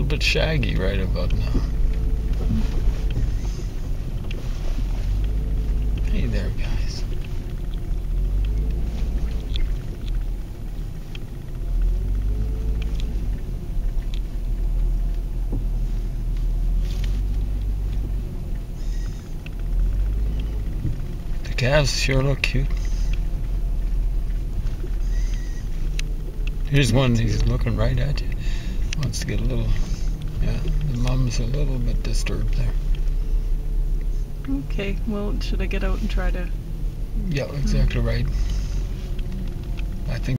little bit shaggy right about now. Hey there, guys. The calves sure look cute. Here's one, he's looking right at you. Wants to get a little, yeah, the mom's a little bit disturbed there. Okay, well, should I get out and try to... Yeah, exactly right. I think